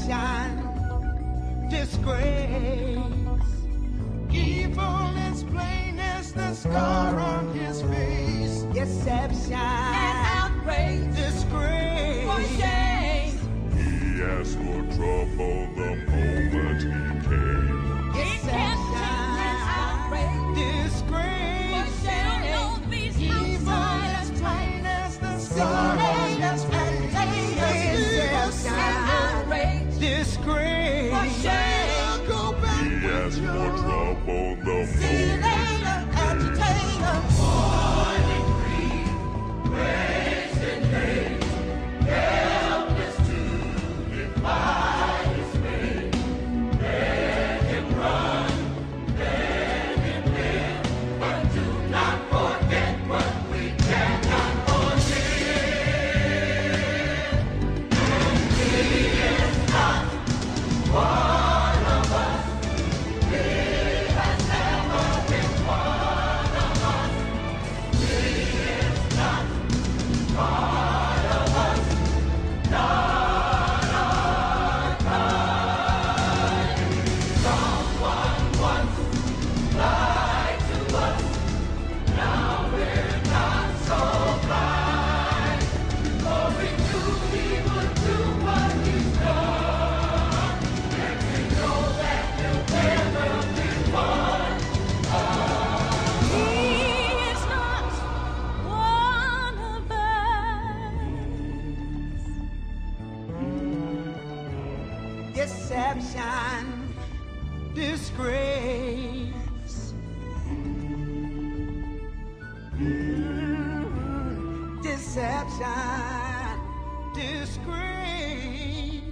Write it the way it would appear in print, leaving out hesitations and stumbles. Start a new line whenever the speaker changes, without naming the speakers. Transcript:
deception, disgrace. Evil is plain as the scar on his face. Deception and outrage, disgrace, for shame.
He asked for trouble the moment he came.
Deception and outrage, disgrace, for shame. Evil is plain as the scar on his face. Deception and outrage, disgrace, for shame.
He asked for trouble the moment he came.
Agitator, born in greed, raised in hate, helpless to defy his fate. Let him run, let him live, but do not forget what we cannot forgive. He is not one of us. He has never been one of us. He is not part of us. Not our kind. Someone once lied to us. Now we're not so blind. For we knew he would do what he's done. And we know that he'll never be one. He is not one of us. Deception, disgrace. Deception, disgrace.